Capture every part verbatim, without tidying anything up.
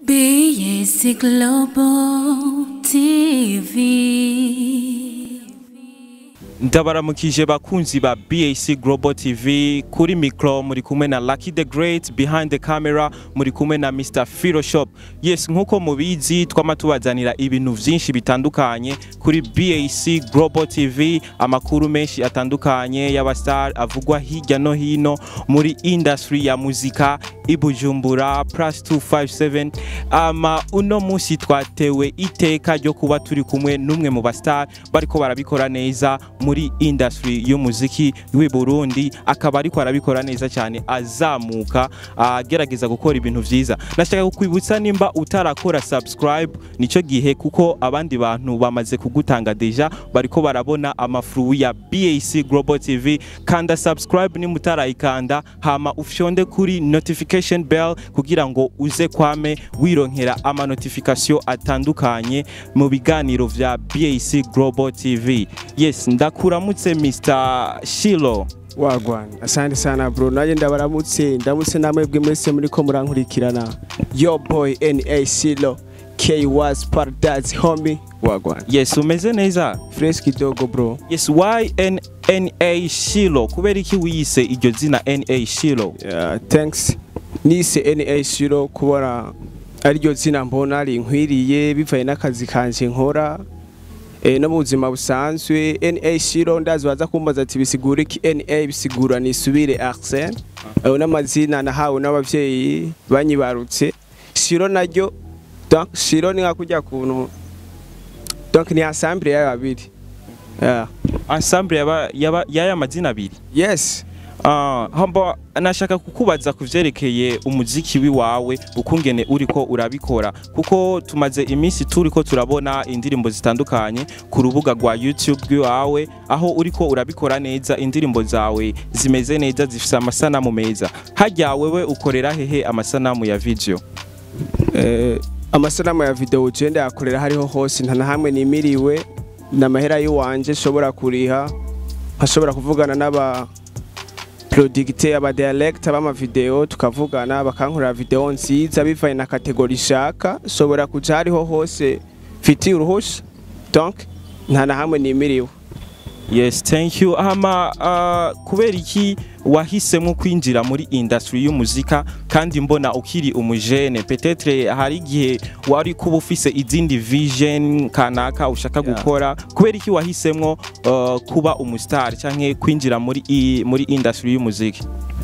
B A C Global T V. Ndabaramukije bakunzi ba B A C Global T V kuri micro muri kumwe na Lucky the Great, behind the camera muri kumwe na Mister Firo Shop. Yes, nkuko mubizi twama tubazanira ibintu vyinshi bitandukanye kuri B A C Global T V, amakuru menshi atandukanye y'abastar avugwa hirya no hino muri industry ya muzika ibujumbura plus two five seven. Ama uno musi twatewe iteka ryo kuba turi kumwe numwe mu bastar bariko barabikora neza muri industry y'umuziki w'i Burundi, akaba ariko arabikora neza cyane azamuka agerageza gukora ibintu vyiza. Nashaka kukwibutsa nimba utarakora subscribe nico gihe, kuko abandi bantu bamaze kugutanga deja bariko barabona amafru ya B A C Global T V. Kanda subscribe ni mutarayikanda, hama ufyonde kuri notification bell kugira ngo uze kwame wironkera ama notification atandukanye mu biganiro vya B A C Global T V. Yes, ndakuramutse Mister Shilo. Wagwan, asante sana bro. Naje ndabaramutse, ndamutse namwe bwe mwese muri ko murankurikirana. Yo boy N A Shilo, K was Paradise homie. Wagwan. Yes, umeze neza? Fresh kidogo bro. Yes, why N A Shilo? Kubera iki wiyise iryo zina N A Shilo? Yeah, thanks. Nise N A Shilo kubona ari ryo zina mbona ari nkwiriye bivaye n'akazi kanje nkora. E no muzima busanzwe. N A Shilo ndazi waza kumbaza ati bisigura iki N A bisigura ni subire accent. Ayo n'amazina nahawe n'abavyeyi banyibarutse. Shilo naryo donc Shilo ni ngakujya kuntu, donc ni ensemble ya babiri. Yeah. Ensemble yaba yaba yaya mazina abiri. Yes. Ah, uh, hamba nashaka kukubaza kuvyerekeye umuziki wiwawe ukungene uriko urabikora, kuko tumaze iminsi turiko turabona indirimbo zitandukanye ku rubuga rwa YouTube rwawe, aho uriko urabikora neza, indirimbo zawe zimeze neza, zifise amasanamu meza. Hajya wewe ukorera hehe amasanamu ya video? Eh, amasanamu ya video genda yakorera hariho hose, nta na hamwe nimiriwe n'amahera y'uwanje shobora kuriha, hashobora kuvugana n'aba producteur aba dialect aba video tukavugana bakankurira video nziza bivaye na category shaka, shobora kuja hariho hose fiti uruhusha, donc nta na hamwe nimiriwe. Yes, thank you. Ama uh, kubera iki wahisemo kwinjira muri industry y'umuzika kandi mbona ukiri umujene? Peut-être hari gihe wari kuba ufise izindi vision kanaka ushaka gukora. Yeah. Kubera iki wahisemo uh, kuba umustar canke kwinjira muri i, muri industry y'umuziki?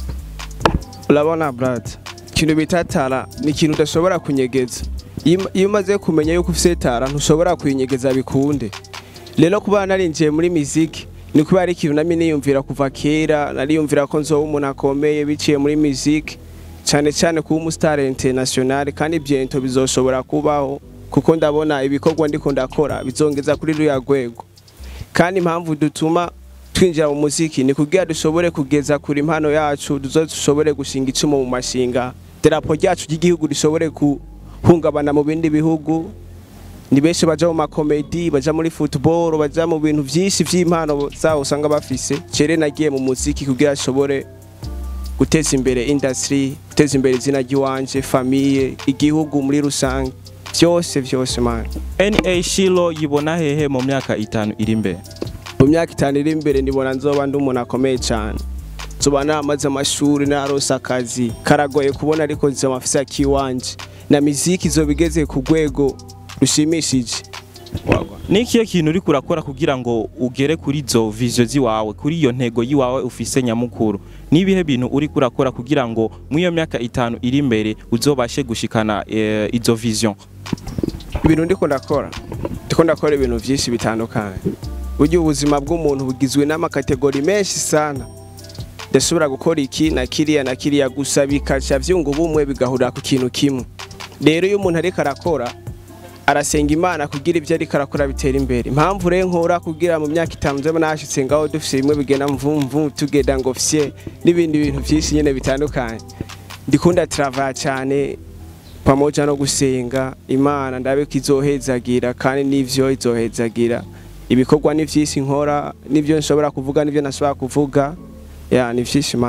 Urabona brad, kintu bitatara ni kintu udashobora kunyegeza. Iyo umaze kumenya yuko ufise tara ntushobora kuyinyegeza bikunde. Lelo kuba narinjiye muri muziki ni kuba ari ikintu nami niyumvira kuva kera, nariyumvira ko nzoba umuntu akomeye biciye muri muziki, cyane cyane kuba umustar international, kandi byento bizoshobora kubaho kuko ndabona ibikorwa ndiko ndakora bizongeza kuri ruya rwego. Kandi impamvu dutuma twinjira mu muziki ni kugira dushobore kugeza kuri impano yacu, dushobore gushinga icumu mu mashinga, derapo ryacu ry'igihugu rishobore kuhungabana mu bindi bihugu. Ni benshi baja mu makomedi, baja muri football, baja mu bintu vyinshi vy'impano zawo usanga bafise. Cere nagiye mu muziki kugira ashobore guteza imbere industry, guteza imbere izina ry'iwanje, famille, igihugu muri rusange, vyose vyose man. N A Shilo yibona hehe mu myaka itanu iri imbere? Mu myaka itanu iri imbere ndibona nzoba ndi umuntu akomeye cyane. Nzoba namaze amashuri narose akazi, karagoye kubona ariko nzoba mfise akiwanje, na muziki izobigeze ku rwego rushimishije. Wagwa. Nikiye kintu uri kurakora kugira ngo ugere kuri zo vision ziwawe, kuri iyo ntego yiwawe ufise nyamukuru? Nibihe bintu uri kurakora kugira ngo mu iyo myaka itanu iri imbere uzobashe gushikana e, izo vision? Ibintu ndiko ndakora, ndiko ndakora ibintu vyinshi bitandukanye. Ujye ubuzima bw'umuntu bugizwe n'amakategori menshi sana. Ndashobora gukora iki na kiriya na kiriya gusa bikaca vyungu bumwe bigahurira ku kintu kimwe. Rero iyo umuntu ariko arakora arasenga Imana kugira ivyo ariko arakora bitera imbere. Impamvu re nkora kugira mu myaka itanu nze nashitse ngaho dufise bimwe bigena mvumvu tugeda ngo officier n'ibindi bintu vyinshi nyene bitandukanye. Ndikunda travail cyane pamoja no gusenga Imana ndabe kizohezagira, kandi nivyo izohezagira. Ibikorwa ni vyinshi nkora, nivyo nshobora kuvuga, nivyo nashobora kuvuga. Ya ni vyinshi man.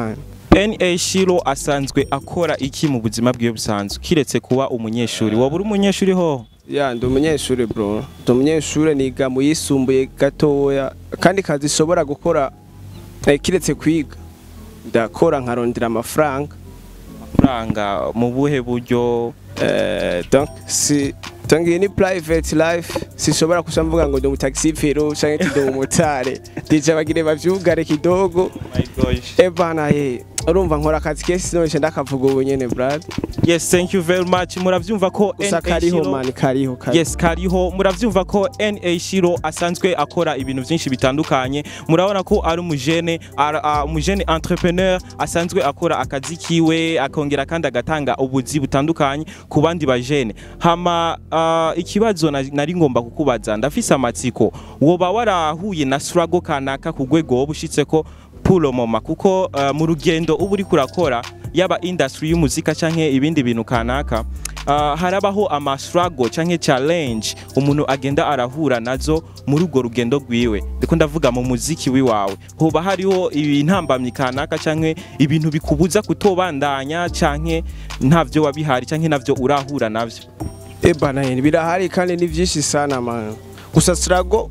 N A Shilo asanzwe akora iki mu buzima bwiwe busanzwe kiretse kuba umunyeshuri waba uri umunyeshuri ho ya ndi umunyeshuri bro ndi umunyeshuri niga mu yisumbuye gatoya kandi kazi ishobora gukora eh, kiretse kwiga ndakora nkarondera amafaranga amafaranga mu buhe buryo eh donc si donc ni private life sishobora kushamvuga ngo ndi mu taxi fero canke ndi mu motare dije bagire bavyugare kidogo my gosh eh bana ye urumva nkora akazi kesi none ndakavuga ubu nyene brad. Yes, thank you very much. Muravyumva ko N A Shilo man kariho kariho. Yes, kariho. Muravyumva ko N A Shilo asanzwe akora ibintu byinshi bitandukanye. Murabona ko ari umujene, umujene entrepreneur asanzwe akora akazi kiwe akongera kandi agatanga ubuzi butandukanye ku bandi bajene. Hama uh, ikibazo nari ngomba kukubaza ndafise amatsiko. Woba warahuye na struggle kanaka ku gwego bushitse ko pulo moma kuko uh, mu rugendo ubu uri kurakora yaba industry y'umuzika canke ibindi bintu kanaka uh, harabaho ama struggle canke challenge umuntu agenda arahura nazo muri urwo rugendo rwiwe ndiko ndavuga mu muziki wiwawe hoba hariho intambamyi kanaka canke ibintu bikubuza kutobandanya canke ntavyo wabihari canke navyo urahura navyo ebana yene birahari kandi ni vyinshi sana man gusa struggle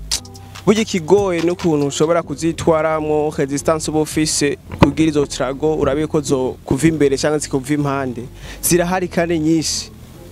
Buji kigoye n'ukuntu ushobora kuzitwaramo resistance ubufise kugira izo trago urabiko zo kuva imbere cyangwa zikuva impande zirahari kandi nyinshi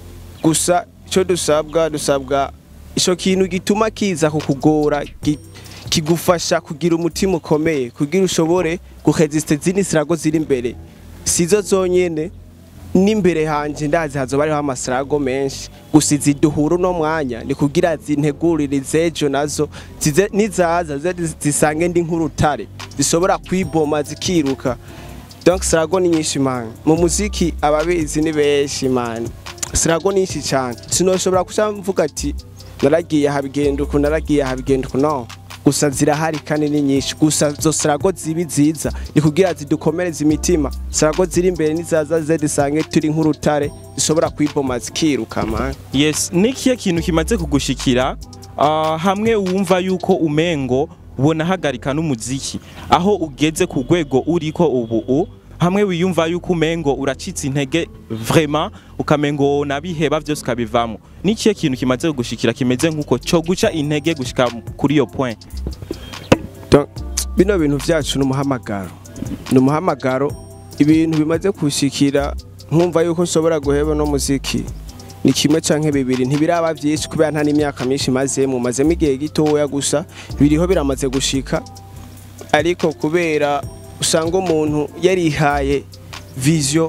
gusa cyo dusabwa dusabwa ico kintu gituma kiza kukugora kigufasha kugira umutima ukomeye kugira ushobore guresiste zini trago ziri imbere sizo zonyene n'imbere hanje ndazi hazo bariho amasrago menshi gusiza duhuru no mwanya ni kugira zintegurire zejo nazo zize nizaza zisange ndi nk'urutare zishobora kwiboma zikiruka donc srago ni nyinshi man mu muziki ababizi ni benshi man srago ni nyinshi cyane sinoshobora kushamvuga ati naragiye habigenda uko naragiye habigenda uko no gusa zirahari kandi ni nyinshi gusa zo srago zibi ziza ni kugira zidukomereza imitima srago ziri imbere nizaza zedisange turi nk'urutare zishobora kwiboma zikiruka man. Yes, nikiye kintu kimaze kugushikira uh, hamwe wumva yuko umengo ubona hagarika n'umuziki aho ugeze ku rwego uriko ubu hamwe wiyumva yuko umengo uracitse intege vraiment ukamengo nabiheba byose ukabivamo nikiye kintu kimaze kugushikira kimeze nkuko cyo guca intege gushika kuri yo point. Donc bino bintu vyacu n'umuhamagaro n'umuhamagaro ibintu bimaze kushikira nkumva yuko nshobora guheba no muziki ni kimwe canke bibiri ntibiraba vyinshi kubera nta n'imyaka myinshi maze mu maze migihe gitoya gusa biriho biramaze gushika ariko kubera usanga umuntu yarihaye vision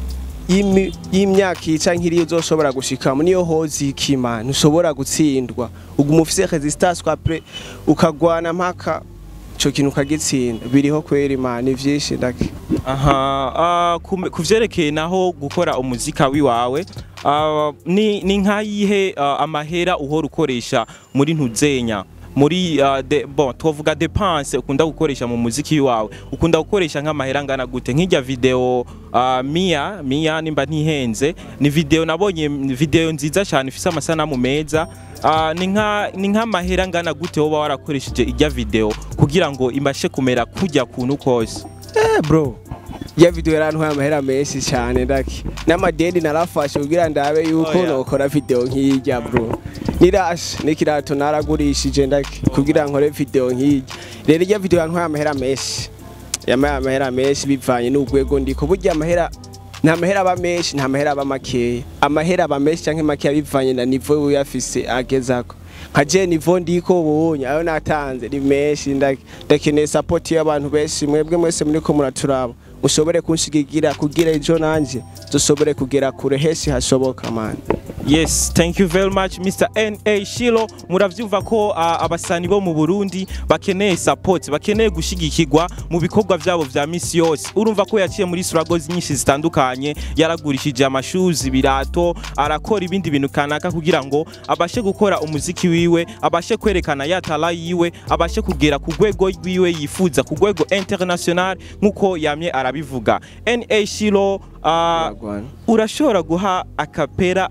y'imyaka canke iriyo uzoshobora gushika niyo hozi ikimana ushobora gutsindwa uguma ufise resistance après ukagwana mpaka cyo kintu kagitsinda biriho kwera imana ivyinshi ndaki. Aha uh, kuvyerekeye naho gukora umuzika wiwawe uh, ni ni nkayihe uh, amahera uhora ukoresha muri ntuzenya muri uh, de, bon tuvuga dépense ukunda gukoresha mu muziki wawe ukunda gukoresha nk'amahera ngana gute nk'ijya video uh, Mia Mia nimba ntihenze ni video nabonye video nziza cyane ifise amasanamu meza uh, ni nka ni nk'amahera ngana gute woba warakoresheje ijya video kugira ngo imbashe kumera kujya kuntu kose. Eh bro ya video yarantwaye amahera menshi cyane ndaki n'amadeni narafashe kugira ndabe yuko oh, yeah. nokora video nk'ijya bro nirash nikirato naragurishije ndaki kugira nkore video nk'ijya rero ijya video yantwaye amahera menshi yamaye amahera menshi bivanye n'ugwego ndiko burya amahera nta mahera aba menshi nta mahera aba makeya amahera aba menshi canke makeya bivanye na niveau uyafise agezako kaje nivo ndiko ubonye ayo natanze ni menshi ndakeneye support y'abantu benshi mwebwe mwese muri ko muraturaba mushobore kunshigigira kugira ejo nanje dushobore kugera kure heshi hashoboka man. Yes, thank you very much Mister N A Shilo. Muravyumva ko uh, abasani bo mu Burundi bakeneye support, bakeneye gushigikirwa mu bikorwa vyabo vya misi yose. Urumva ko yaciye muri struggles nyinshi zitandukanye, yaragurishije amashuzi, birato, arakora ibindi bintu kanaka kugira ngo abashe gukora umuziki wiwe, abashe kwerekana yatala yiwe, abashe kugera ku rwego rwiwe yifuza ku rwego international nkuko yamye arabivuga. N A Shilo uh, urashobora guha akapera abantu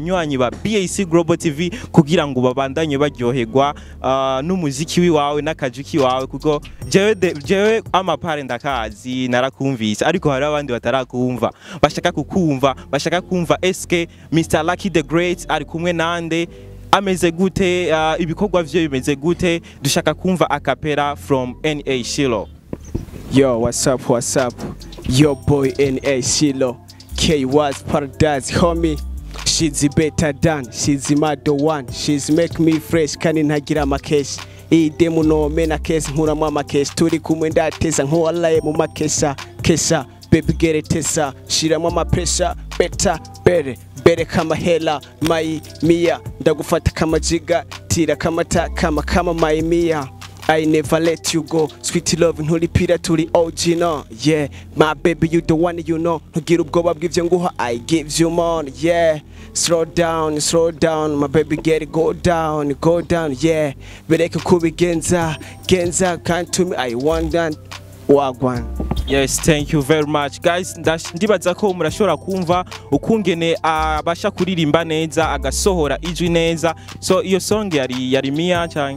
abanywanyi ba B A C Global T V kugira ngo babandanye baryoherwa uh, n'umuziki wiwawe n'akajuki wawe kuko jewe jewe amapare ndakazi narakumvise ariko hari abandi batarakumva bashaka kukumva bashaka kumva S K Mister Lucky the Great ari kumwe nande ameze gute uh, ibikorwa vyo bimeze gute dushaka kumva acapella from N A Shilo. Yo, what's up, what's up? Your boy N A Shilo. K was paradise, homie. She's better than, she's my the one. She's make me fresh, kandi ntagira amakeshi. Iyi demu no mena case nkura mu amakeshi. Turi kumwe ndateza nk'uwalaye mu makesha. Kesha, baby get it tesa. Shira mu amapresha, better, better. Bere kama hela, mai mia. Ndagufata kama jiga, tira kama ta, kama kama mai mia. I never let you go, sweet love ntulipira turi O G no, yeah, my baby you the one you know, ntugira ubwoba bw'ivyo nguha I give you more, yeah, slow down, slow down, my baby get it, go down, go down, yeah, bereke kubigenza, genza, can't to me, I want that, wagwan. Yes, thank you very much guys. Ndibaza ko murashobora kumva ukungene abasha kuririmba neza agasohora ijwi neza. So iyo song yari yari Mia cyane.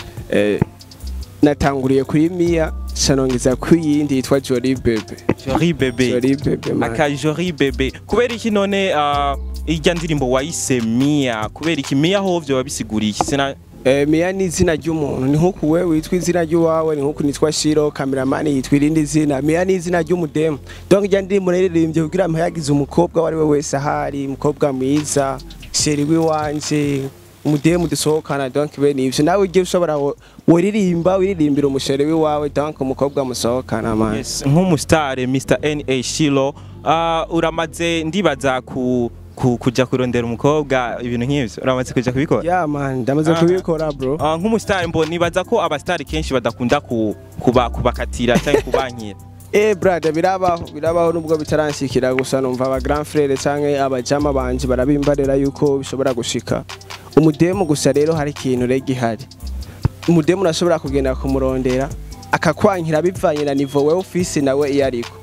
Eh natanguriye kuri Mia sanongeza kuyindi yitwa Jolie Bebe. Jolie Bebe. Jolie Bebe man. Aka Jolie Bebe. Kubera iki none uh, ijya ndirimbo wayise Mia? Kubera iki Mia hovyo wabisiguriye iki? Sina Eh Mia ni izina ry'umuntu, ni nko kuwe witwa izina ry'uwawe, ni nko nitwa Shiro, cameraman yitwa irindi zina. Mia ni izina ry'umudemu. Donc ijya ndirimbo naririmbye kugira mpayagize umukobwa wari we wese ahari, umukobwa mwiza, sheri w'iwanje. Umudemu dusohokana donc bene ivyo nawe ugiye ushobora woririmba wiririmbira umusheri wiwawe donc umukobwa musohokana man. Yes, nk'umustar Mister N A Shilo uh, uramaze ndibaza ku kuja kurondera umukobwa ibintu nk'ivyo uramaze kuja kubikora? Yeah man, ndamaze kubikora bro. Uh, nk'umustar mbo nibaza ko abastar kenshi badakunda ku kuba kubakatira cyangwa kubankira. Eh brother birabaho birabaho nubwo bitaranshikira gusa numva aba grand frère canke abajama banje barabimbarera yuko bishobora gushika. Umudemu gusa rero hari ikintu regi hari. Umudemu urashobora kugenda kumurondera akakwankira bivanye na niveau wewe ufise nawe iyo ariko.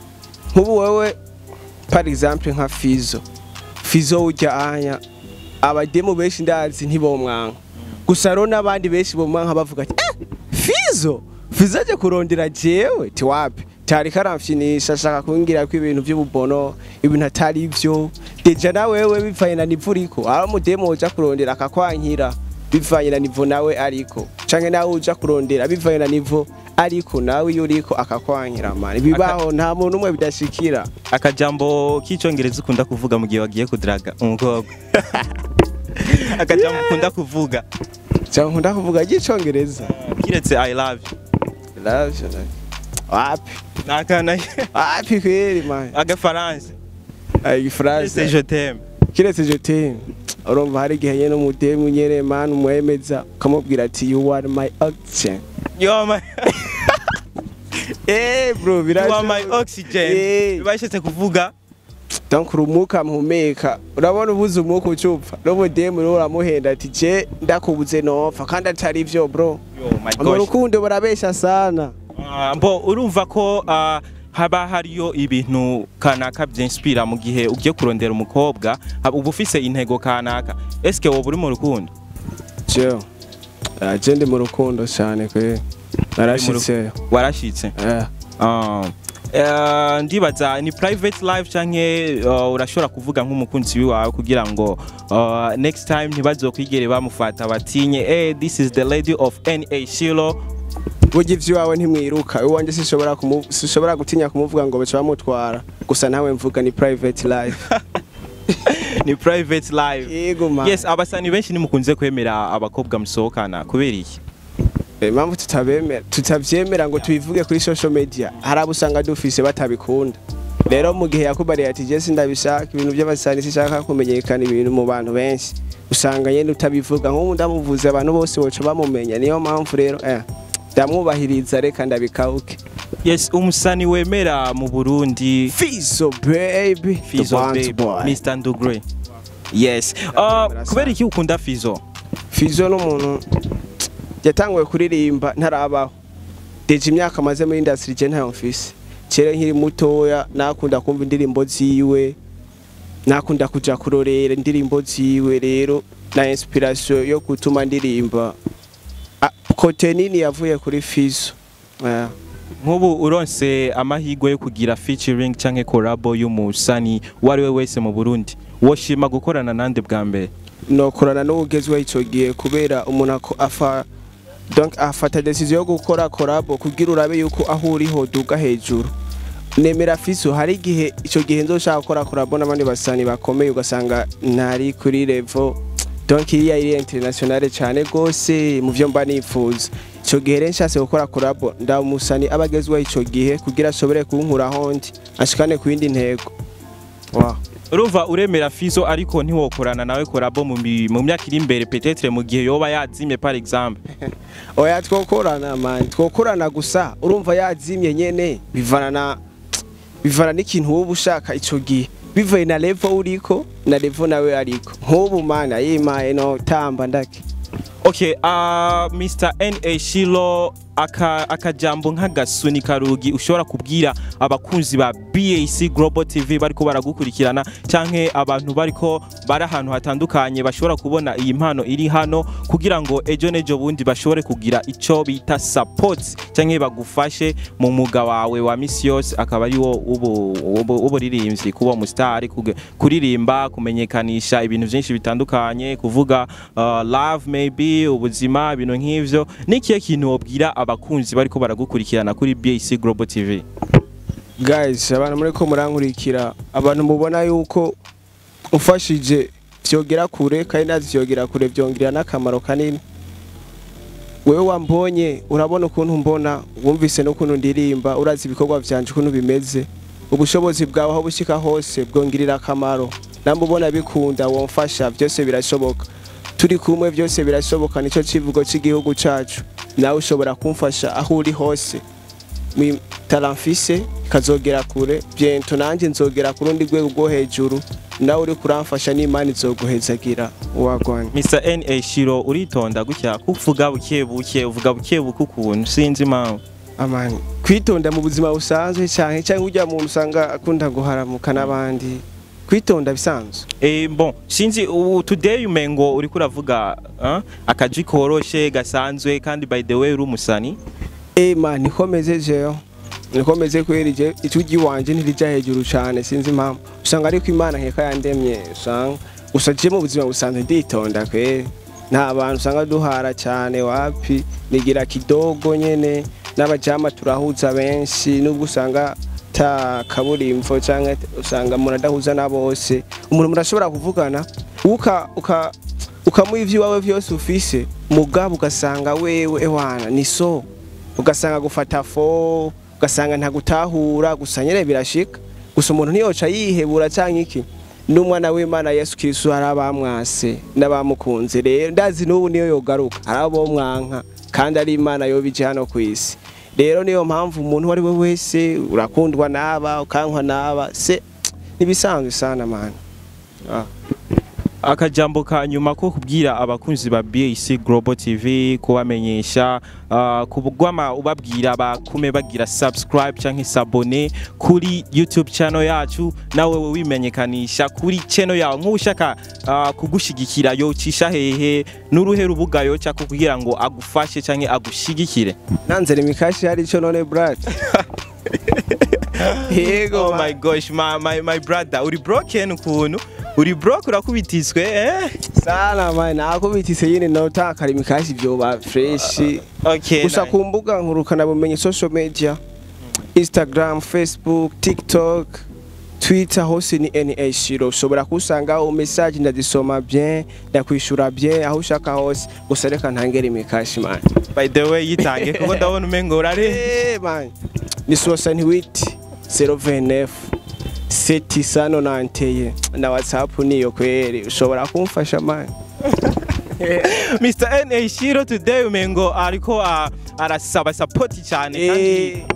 Nkubu wewe par exemple nka Fizzo. Fizzo ujya anya abademu benshi ndazi ntibomwanka. Gusa rero nabandi benshi bomwanka bavuga ati eh Fizzo Fizzo aje kurondera jewe ti wapi tari karamfyinisha shaka kungira ko ibintu by'ububono ibintu atari ivyo deja na wewe bivanye na nivo uriko ara mudemo uja kurondera akakwankira bivanye na nivo nawe ariko canke nawe uja kurondera bivanye na nivo ariko nawe yuriko akakwankira man bibaho nta muntu umwe bidashikira. Akajambo k'icongereza ukunda kuvuga mu gihe wagiye kudraga umukobwa? Akajambo ukunda kuvuga? Cyangwa nkunda kuvuga icongereza kiretse I love you. Love you. Wapi? Nakana. Wapi kweli man? Agafaransa. Ay France. Je t'aime. Kiretse je t'aime. Urumva hari gihe nyene umudemu nyene man umwemeza kamubwira ati you are my oxygen. You are my Eh bro biraje. You are my oxygen. Bibashetse kuvuga donc urumuka mpumeka urabona ubuze umuka ucupfa n'umudemu rero uramuhenda ati je ndakubuze nopfa kandi atari ivyo bro. Yo my gosh. Urukundo barabesha sana. Uh, mbo urumva ko uh, haba hariyo ibintu kanaka byinspira mu gihe ugiye kurondera umukobwa uba ufise intego kanaka. Eske wowe uri mu rukundo? Je. Je ndi mu rukundo cyane kwe. Narashitse. Warashitse? Eh. Ah. Uh, ndibaza ni private life canke uh, urashobora kuvuga nk'umukunzi wawe kugira ngo uh, next time ntibazokwigere bamufata batinye eh this is the lady of N A Shilo. Burya ivyo wawe ntimwiruka uwanje sishobora sishobora gutinya kumuvuga ngo baca bamutwara gusa nawe mvuga ni private life. Ni private life. Yego man. Yes, abasani benshi nimukunze kwemera abakobwa musohokana kubera iki? Impamvu tutabemera tutavyemera ngo tubivuge kuri social media harabusanga dufise batabikunda. Rero mu gihe yakubariye ati je sindabishaka ibintu by'abasani sishaka kumenyekana ibintu mu bantu benshi usanga yende utabivuga nko ndamuvuze abantu bose boca bamumenya niyo mpamvu rero eh ndamwubahiriza reka ndabikauke. Yes, umusani wemera mu Burundi Fizzo baby. Fizzo baby Mister Ndugre. Yes. Uh, kubera iki ukunda Fizzo? Fizzo no muntu yatanguye kuririmba ntarabaho. Deje imyaka maze muri industry je ntayo mfise. Kera nkiri mutoya nakunda kumva indirimbo ziwe. nakunda kuja kurorera indirimbo ziwe rero na inspiration yo gutuma ndirimba kote nini yavuye kuri Fizzo. Yeah. Nk'ubu uronse amahirwe yo kugira featuring canke collabo y'umusani wariwe wese mu Burundi woshima gukorana nande bwa mbere? Nokorana n'ugezwe ico gihe kubera umuntu afa donc afata decision yo gukora collabo kugira urabe yuko aho uri ho duga hejuru. Nemera Fizzo hari igihe ico gihe nzoshaka gukora collabo n'abandi basani bakomeye ugasanga ntari kuri level donc iriya iri international cyane gose mu vyo mba nifuza. Ico gihe rero nshatse gukora collabo nda umusani abagezwe ico gihe kugira ashobore kunkura hondi ashikane ku yindi ntego. Wow. Urumva uremera Fizzo ariko ntiwokorana nawe collabo mu mu myaka iri imbere peut-être mu gihe yoba yazimye par exemple? Oya twokorana man, twokorana gusa urumva yazimye nyene bivana na bivana n'ikintu wowe ushaka ico gihe. Bivaye na level uriko na level nawe ariko. Nk'ubu mana yimaye no tamba ndake. Okay, uh, Mister N A Shilo aka akajambo nk'agasuni karugi ushobora kubwira abakunzi ba B A C Global T V bariko baragukurikirana canke abantu bariko bari ahantu hatandukanye bashobora kubona iyi mpano iri hano kugira ngo ejo nejo bundi bashobore kugira ico bita support canke bagufashe mu muga wawe wa misi yose akaba ari wo ubo ririmbyi kuba mu star kuririmba kumenyekanisha ibintu byinshi bitandukanye kuvuga uh, love maybe ubuzima ibintu nk'ivyo nikiye kintu wobwira abakunzi bariko baragukurikirana kuri B A C Global T V? Guys, abantu muri ko murankurikira abantu mubona yuko ufashije vyogera kure kandi nazi vyogera kure vyongira nakamaro kanini. Wewe wambonye urabona ukuntu mbona wumvise no kuntu ndirimba urazi ibikorwa vyanje kuntu bimeze ubushobozi bwawe aho bushika hose bwongirira akamaro nambubona bikunda womfasha byose birashoboka turi kumwe byose birashoboka nico civugo c'igihugu cacu nawe ushobora kumfasha aho uri hose mi talamfise kazogera kure biento nanje nzogera kurundi rwego rwo hejuru nawe uri kuramfasha n'Imana izoguhezagira wagwana. Mister N A Shilo uritonda gutya kuvuga buke buke uvuga buke buke ukuntu sinzi impamvu. Amani kwitonda mu buzima busanzwe cyane cyangwa ujya mu usanga akunda guharamuka n'abandi kwitonda bisanzwe. Eh bon sinzi uh, today umengo uri kuravuga uh, akaji koroshe gasanzwe kandi by the way uri umusani. Eh man nikomeze jeyo nikomeze kwerije itugi wanje ntirija hejuru cyane sinzi impamvu usanga ariko Imana nkeka yandemye usanga usaje mu buzima busanzwe nditonda kwe nta bantu usanga duhara cyane wapi nigira kidogo nyene n'abajama turahuza benshi nubwo usanga ta kaburimvo cyangwa usanga muradahuza na bose umuntu murashobora kuvugana uka uka ukamuvyi wawe vyose ufise mugabo ugasanga wewe ewana niso ugasanga gufata fo ugasanga ntagutahura gusanyere birashika gusa umuntu ntiyoca yihebura cyangwa iki n'umwana w'Imana Yesu Kristo arabamwase n'abamukunze rero ndazi n'ubu niyo yogaruka arabo mwanka kandi ari Imana yo bije hano kwisi rero niyo mpamvu umuntu wari we wese urakundwa naba ukankwa naba se nibisanzwe sana man. Ah. Akajambo ka nyuma ko kubwira abakunzi ba B A C Global T V kubamenyesha uh, kubugwama ubabwira bakume bagira subscribe canke s'abonner kuri YouTube channel yacu nawe we wimenyekanisha kuri channel yawe nk'ushaka uh, kugushigikira yo cisha hehe n'uruhe rubuga yo cya kugira ngo agufashe canke agushigikire. Nanzere mikashi hari ico none brad. Yego, oh my gosh my my, my brother uri broken ukuntu uri broke urakubitiswe eh sana man nakubitise yine no takara imikashi byo ba fresh. Okay, gusa kumbuga nkurukana bumenye social media Instagram, Facebook, TikTok, Twitter hose ni N A Shilo ushobora kusanga o message ndazisoma bien ndakwishura bien aho ushaka hose gusa reka ntangere imikashi man. By the way yitange kuko ndabona umengo urare eh man ni soixante-huit zero vingt-neuf sept cent quatre-vingt-onze na WhatsApp niyo kweri ushobora kumfasha man. Mister N A Shilo today umengo ariko uh, arasaba support cyane kandi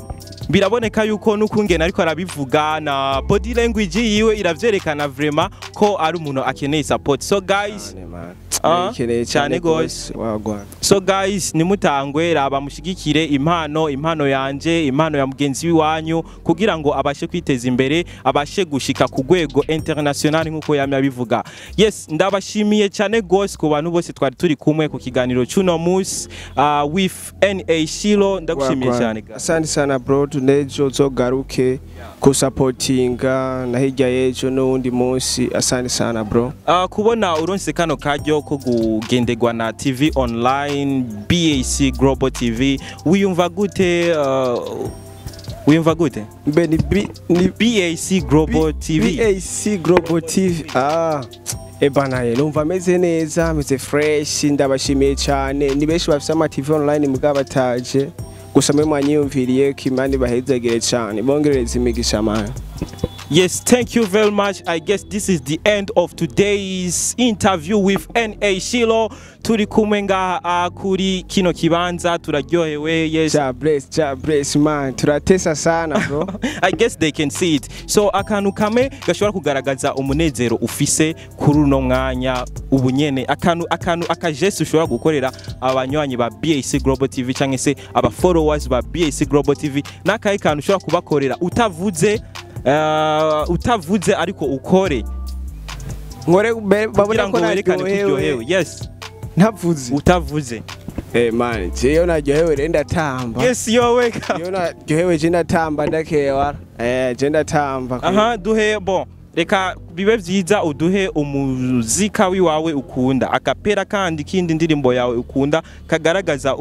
biraboneka yuko n'ukungena ariko arabivuga na body language yiwe iravyerekana vraiment ko ari umuntu akeneye support. So guys, uh, cyane gose. So guys, nimutangwe raba mushigikire impano impano yanje impano ya mugenzi wiwanyu kugira ngo abashe kwiteza imbere abashe gushika ku rwego international nkuko yamye abivuga. Yes, ndabashimiye cyane gose ku bantu bose twari turi kumwe ku kiganiro cy'uno munsi uh, with N A Shilo. Ndagushimiye cyane. Asante sana bro, tunejo zogaruke ku supportinga na hirya yejo n'undi munsi. Asante sana bro. Uh, kubona uronse kano karyo ko kugendegwa na T V online B A C Global T V wiyumva gute? uh, wiyumva gute? Mbe ni B, ni B A C Global T V. B A C Global T V. Ah, ebana ye numva meze neza, meze fresh, ndabashimiye cyane. Ni benshi bafite ama T V online mugabataje gusa mwe mwanyiyumviriye ko Imana bahezagire cyane bongereza imigisha man. Yes, thank you very much. I guess this is the end of today's interview with N A Shilo. Turi kumwe ngaha kuri kino kibanza turaryohewe. Yes. Ja bless, ja bless man. Turatesa sana bro. I guess they can see it. So akantu kame gashobora kugaragaza umunezero ufise kuri uno mwanya ubunyene. Akantu akantu akajesi ushobora gukorera abanywanyi ba B A C Global T V cyangwa se aba followers ba B A C Global T V. Nakaye kantu ushobora kubakorera utavuze Uh, utavuze ariko ukore nkore babona ko naryohewe. Yes, ntavuze utavuze. Eh man, jeyo naryohewe renda tamba. Yes, yo weka. Yo naryohewe je ndatamba ndakewa. Eh, je ndatamba. Aha, duhe bon. Reka bibe vyiza uduhe umuzika wiwawe ukunda akapera kandi kindi ndirimbo yawe ukunda kagaragaza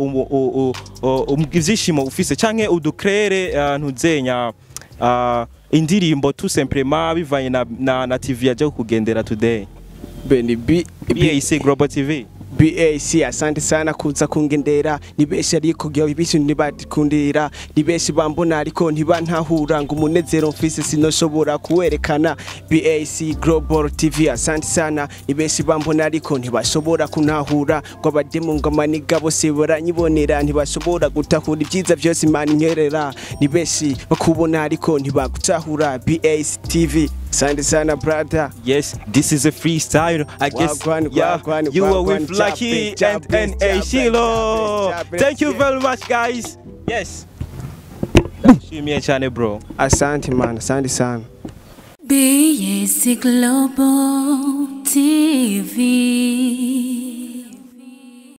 ivyishimo ufise canke udukrere ntuzenya uh, indirimbo tout simplement bivanye na, na, na T V yaje kugendera today. Beni B A C Global T V. B A C asante sana kuza kungendera nibeshi ariko giye ibisi ntibadikundira nibeshi bambona ariko ntibantahura ngo umunezero mfise sinoshobora kuwerekana. B A C Global T V asante sana nibeshi bambona ariko ntibashobora kuntahura ngo abademu ngo amaniga bose baranyibonera ntibashobora gutahura ibyiza byose Imana inkerera nibeshi bakubona ariko ntibagutahura. B A C T V asante sana brother. Yes, this is a freestyle. I guess wagwan, yeah, wagwan, you wagwan, were with Lucky and N A Shilo. Thank you very much guys. Yes. Shimie chane bro. Asante man, asante sana. B A C Global T V.